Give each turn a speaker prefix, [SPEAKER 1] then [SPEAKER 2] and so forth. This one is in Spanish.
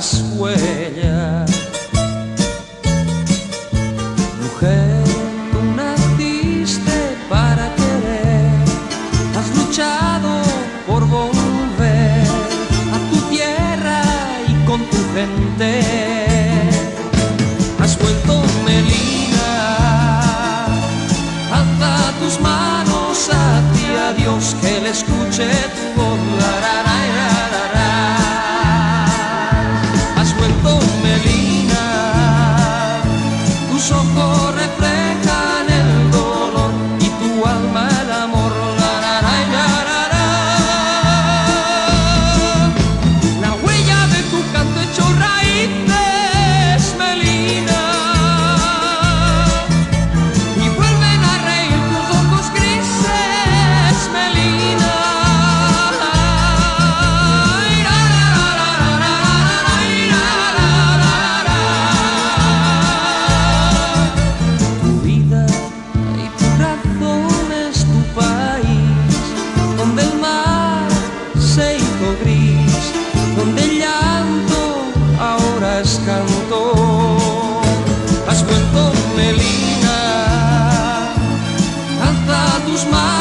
[SPEAKER 1] las huellas. Mujer, tú naciste para querer, has luchado por volver a tu tierra y con tu gente. Has vuelto, Melina, alza tus manos hacia Dios, que Él escuche tu voz. Has vuelto, Melina, tus ojos reflejan el dolor y tu alma el amor. La huella de tu canto hecho raíces, Melina, y vuelven a reír tus ojos grises, Melina. Tu vida y tu razón es tu país, donde el mar se hizo gris, donde el llanto ahora es canto. Has vuelto, Melina, alza tus manos